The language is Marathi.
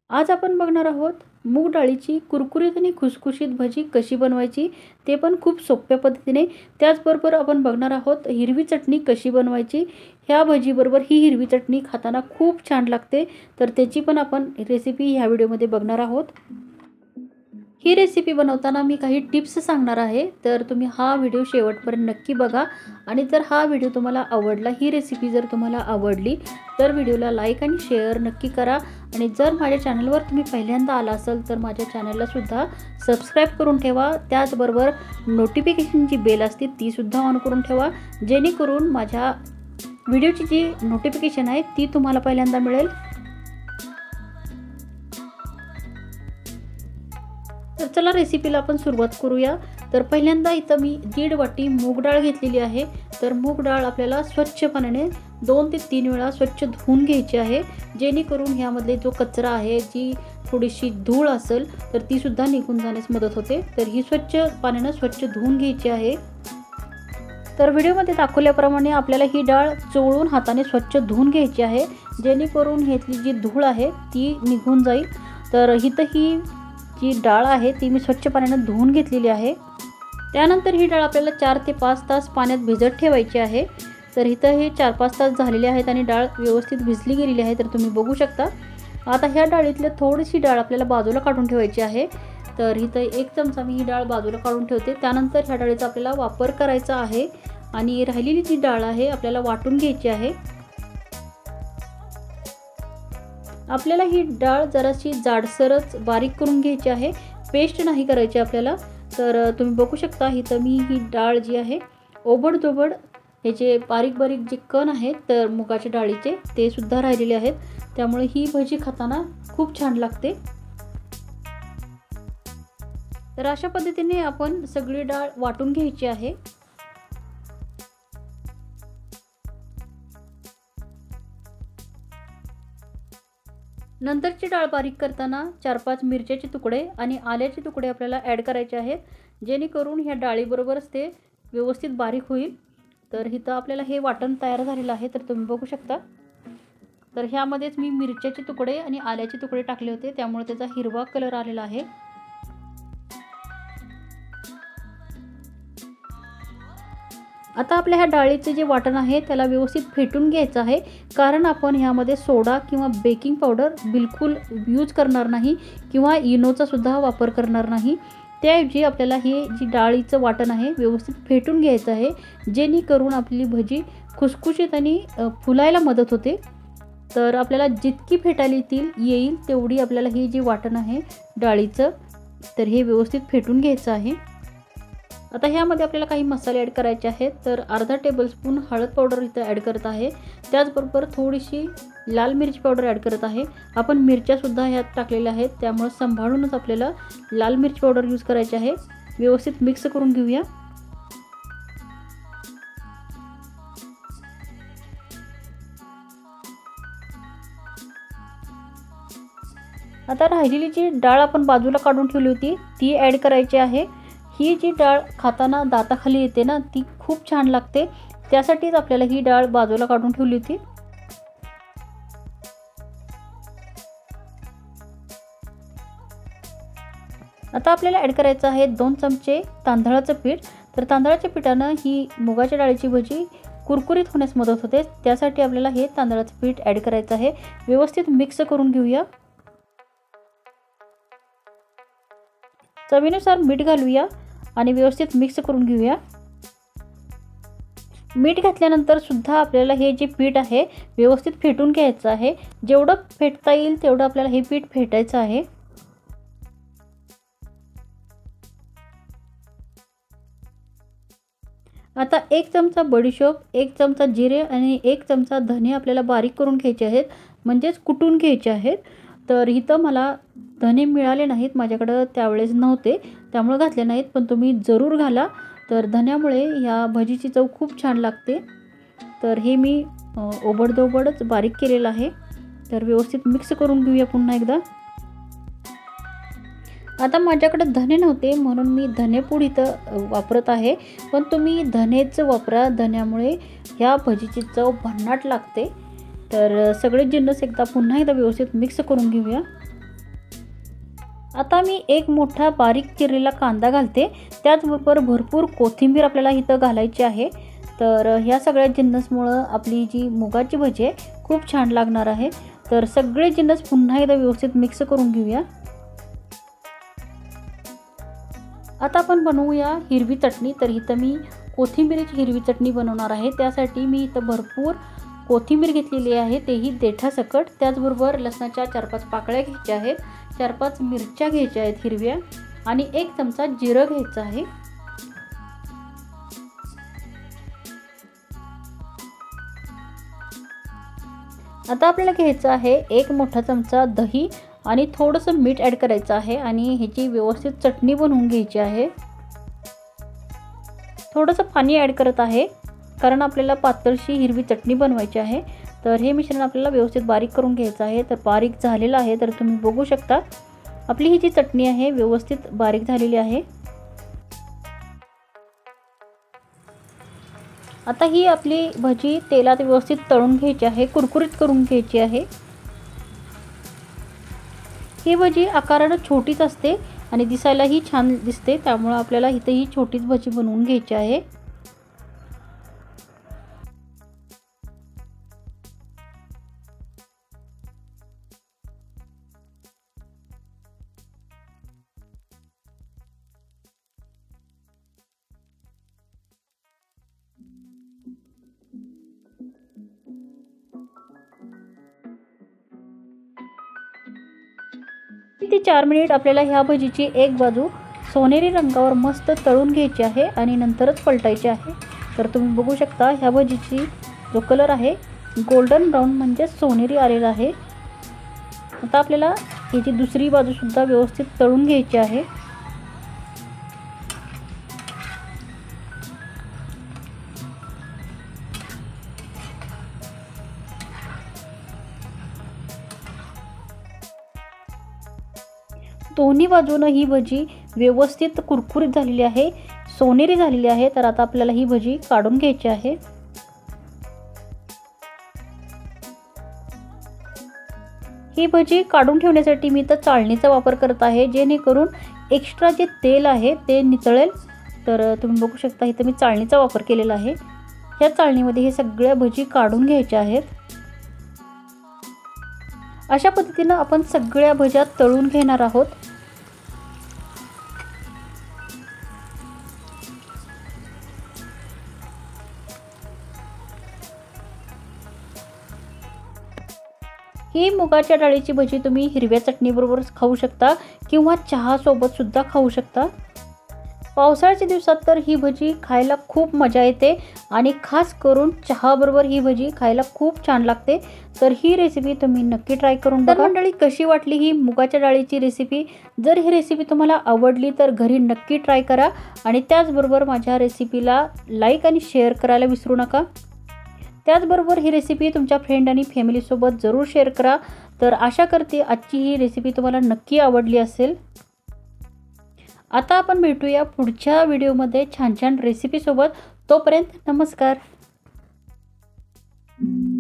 आज आपण बघणार आहोत मूग डाळीची कुरकुरीत आणि खुसखुशीत भजी कशी बनवायची, ते पण खूप सोप्या पद्धतीने. त्याचबरोबर आपण बघणार आहोत हिरवी चटणी कशी बनवायची. ह्या भजीबरोबर ही हिरवी चटणी खाताना खूप छान लागते, तर त्याची पण आपण रेसिपी ह्या व्हिडिओमध्ये बघणार आहोत. ही रेसिपी बनवताना मी काही टिप्स सांगणार आहे, तर तुम्ही हा व्हिडिओ शेवटपर्यंत नक्की बघा. आणि जर हा व्हिडिओ तुम्हाला आवडला, ही रेसिपी जर तुम्हाला आवडली, तर व्हिडिओला लाईक आणि शेअर नक्की करा. आणि जर माझ्या चॅनलवर तुम्ही पहिल्यांदा आला असाल तर माझ्या चॅनललासुद्धा सबस्क्राईब करून ठेवा. त्याचबरोबर नोटिफिकेशनची बेल असते तीसुद्धा ऑन करून ठेवा, जेणेकरून माझ्या व्हिडिओची जी नोटिफिकेशन आहे ती तुम्हाला पहिल्यांदा मिळेल. तर चला रेसिपीला आपण सुरुवात करूया. तर पहिल्यांदा इथं मी 1.5 वाटी मूग डाळ घेतलेली आहे. तर मूग डाळ आपल्याला स्वच्छ पाण्याने 2 ते 3 वेळा स्वच्छ धुवून घ्यायची आहे, जेणेकरून ह्यामधले जो कचरा आहे, जी थोडीशी धूळ असेल तर तीसुद्धा निघून जाण्यास मदत होते. तर ही स्वच्छ पाण्याने स्वच्छ धुवून घ्यायची आहे. तर व्हिडिओमध्ये दाखवल्याप्रमाणे आपल्याला ही डाळ चोळून हाताने स्वच्छ धुवून घ्यायची आहे, जेणेकरून ह्यातली जी धूळ आहे ती निघून जाईल. तर इथं ही जी डाळ आहे ती मी स्वच्छ पाण्याने धुवून घेतलेली आहे. त्यानंतर ही डाळ आपल्याला 4 ते 5 तास पाण्यात भिजत ठेवायची आहे. तर इथं हे 4-5 तास झालेले आहेत आणि डाळ व्यवस्थित भिजली गेलेली आहे, तर तुम्ही बघू शकता. आता ह्या डाळीतले थोडीशी डाळ आपल्याला बाजूला काढून ठेवायची आहे. तर इथं 1 चमचा मी ही डाळ बाजूला काढून ठेवते. त्यानंतर ह्या डाळीचा आपल्याला वापर करायचा आहे आणि राहिलेली जी डाळ आहे आपल्याला वाटून घ्यायची आहे. आपल्याला ही डाळ जराशी जाडसरच बारीक करून घ्यायची आहे, पेस्ट नाही करायची आपल्याला. तर तुम्ही बघू शकता इथं मी ही डाळ जी आहे ओबडधोबड ह्याचे बारीक बारीक जे कण आहेत तर मुगाच्या डाळीचे ते सुद्धा राहिलेले आहेत, त्यामुळे ही भजी खाताना खूप छान लागते. तर अशा पद्धतीने आपण सगळी डाळ वाटून घ्यायची आहे. नंतरची डाळ बारीक करताना 4-5 मिरच्याचे तुकडे आणि आल्याचे तुकडे आपल्याला ॲड करायचे आहेत, जेणेकरून ह्या डाळीबरोबरच ते व्यवस्थित बारीक होईल. तर इथं आपल्याला हे वाटण तयार झालेलं आहे, तर तुम्ही बघू शकता. तर ह्यामध्येच मी मिरच्याचे तुकडे आणि आल्याचे तुकडे टाकले होते, त्यामुळे त्याचा हिरवा कलर आलेला आहे. आता आपल्या ह्या डाळीचे जे वाटण आहे त्याला व्यवस्थित फेटून घ्यायचं आहे, कारण आपण ह्यामध्ये सोडा किंवा बेकिंग पावडर बिलकुल यूज करणार नाही किंवा इनोचा सुद्धा वापर करणार नाही. त्याऐवजी आपल्याला हे जी डाळीचं वाटण आहे व्यवस्थित फेटून घ्यायचं आहे, जेणेकरून आपली भजी खुसखुशीत आणि फुलायला मदत होते. तर आपल्याला जितकी फेटायला येईल तेवढी आपल्याला हे जे वाटण आहे डाळीचं, तर हे व्यवस्थित फेटून घ्यायचं आहे. आता ह्यामध्ये आपल्याला काही मसाले ॲड करायचे आहेत. तर अर्धा टेबलस्पून हळद पावडर इथं ॲड करत आहे. त्याचबरोबर थोडीशी लाल मिरची पावडर ॲड करत आहे. आपण मिरच्यासुद्धा ह्यात टाकलेल्या आहेत, त्यामुळे सांभाळूनच आपल्याला लाल मिरची पावडर यूज करायची आहे. व्यवस्थित मिक्स करून घेऊया. आता राहिलेली जी डाळ आपण बाजूला काढून ठेवली होती ती ॲड करायची आहे. ही जी डाळ खाताना दाताखाली येते ना, ती खूप छान लागते, त्यासाठीच आपल्याला ही डाळ बाजूला काढून ठेवली होती. आता आपल्याला ॲड करायचं आहे 2 चमचे तांदळाचं पीठ. तर तांदळाच्या पिठानं ही मुगाच्या डाळीची भजी कुरकुरीत होण्यास मदत होते, त्यासाठी आपल्याला हे तांदळाचं पीठ ॲड करायचं आहे. व्यवस्थित मिक्स करून घेऊया. चवीनुसार मीठ घालूया आणि व्यवस्थित मिक्स करून घेऊया. मीठ घातल्यानंतर सुद्धा आपल्याला हे जे पीठ आहे व्यवस्थित फेटून घ्यायचं आहे. जेवढं फेटता येईल तेवढं आपल्याला हे पीठ फेटायचं आहे. आता 1 चमचा बडीशोप, 1 चमचा जिरे आणि 1 चमचा धने आपल्याला बारीक करून घ्यायचे आहेत, म्हणजेच कुटून घ्यायचे आहेत. तर इथं मला धने मिळाले नाहीत, माझ्याकडं त्यावेळेस नव्हते, त्यामुळे घातले नाहीत, पण तुम्ही जरूर घाला. तर धन्यामुळे ह्या भजीची चव खूप छान लागते. तर हे मी ओबडधोबडच बारीक केलेलं आहे. तर व्यवस्थित मिक्स करून घेऊया पुन्हा एकदा. आता माझ्याकडे धने नव्हते म्हणून मी धनेपूड इथं वापरत आहे, पण तुम्ही धनेच वापरा. धन्यामुळे ह्या भजीची चव भन्नाट लागते. तर सगळे जिन्नस पुन्हा एकदा व्यवस्थित मिक्स करून घेऊया. आता मी एक मोठा बारीक चिरलेला कांदा घालते, त्याचबरोबर भरपूर कोथिंबीर आपल्याला इथं घालायची आहे। तर ह्या सगळ्या जिन्नसमुळं आपली जी मुगाची भजी आहे खूप छान लागणार आहे। तर सगळे जिन्नस पुन्हा एकदा व्यवस्थित मिक्स करून घेऊया। आता आपण बनवूया हिरवी चटणी। तर इथं मी कोथिंबीरची हिरवी चटणी बनवणार आहे, त्यासाठी मी इथं भरपूर कोथिंबीर घेतलेली आहे, तेही देठासकट। त्याचबरोबर लसणाच्या 4-5 पाकळ्या घ्यायच्या आहेत, 4-5 मिरच्या घ्यायच्या आहेत हिरव्या आणि 1 चमचा जिरं घ्यायचं आहे। आता आपल्याला घ्यायचं आहे 1 मोठा चमचा दही आणि थोडंसं मीठ ॲड करायचं आहे आणि ह्याची व्यवस्थित चटणी बनवून घ्यायची आहे। थोडंसं पाणी ॲड करत आहे, कारण आपल्याला पातळशी हिरवी चटणी बनवायची आहे। तर हे मिश्रण आपल्याला व्यवस्थित बारीक करून घ्यायचं आहे। तर बारीक झालेलं आहे, तर तुम्ही बघू शकता आपली ही जी चटणी आहे व्यवस्थित बारीक झालेली आहे। आता ही आपली भजी तेलात व्यवस्थित तळून घ्यायची आहे, कुरकुरीत करून घ्यायची आहे। ही भजी आकाराने छोटीच असते आणि दिसायलाही छान दिसते, त्यामुळे आपल्याला इथे ही छोटीच भजी बनवून घ्यायची आहे। ते 4 मिनिट आपल्याला ह्या भजीची एक बाजू सोनेरी रंगावर मस्त तळून घ्यायची आहे आणि नंतरच पलटायची आहे। तर तुम्ही बघू शकता ह्या भजीची जो कलर आहे गोल्डन ब्राऊन म्हणजे सोनेरी आलेला आहे। आता आपल्याला याची दुसरी बाजू सुद्धा व्यवस्थित तळून घ्यायची आहे। दोन्ही बाजूने ही भजी व्यवस्थित कुरकुरीत झालेली आहे, सोनेरी झालेली आहे। तर आता आपल्याला ही भजी काढून घ्यायची आहे। ही भजी काढून ठेवण्यासाठी मी तर चाळणीचा वापर करत आहे, जेणेकरून एक्स्ट्रा जे तेल आहे ते नितळेल। तर तुम्ही बघू शकता इथं मी चाळणीचा वापर केलेला आहे। ह्या चाळणीमध्ये हे सगळ्या भजी काढून घ्यायच्या आहेत। अशा पद्धतीने आपण सगळ्या भज्या तळून घेणार आहोत। ही मुगाच्या डाळीची भजी तुम्ही हिरव्या चटणीबरोबर खाऊ शकता किंवा चहा सोबत सुद्धा खाऊ शकता। पावसाळ्याच्या दिवसात तर ही भजी खायला खूप मजा येते आणि खास करून चहाबरोबर ही भजी खायला खूप छान लागते। तर ही रेसिपी तुम्ही नक्की ट्राय करून बघा। मंडळी, कशी वाटली ही मुगाच्या डाळीची रेसिपी? जर ही रेसिपी तुम्हाला आवडली तर घरी नक्की ट्राय करा आणि त्याचबरोबर माझ्या रेसिपीला लाईक आणि शेअर करायला विसरू नका। त्याचबरोबर ही रेसिपी तुमच्या फ्रेंड आणि फॅमिलीसोबत जरूर शेअर करा। तर आशा करते आजची ही रेसिपी तुम्हाला नक्की आवडली असेल। आता आपण भेटूया पुढच्या व्हिडिओमध्ये छान छान रेसिपीसोबत। तोपर्यंत नमस्कार।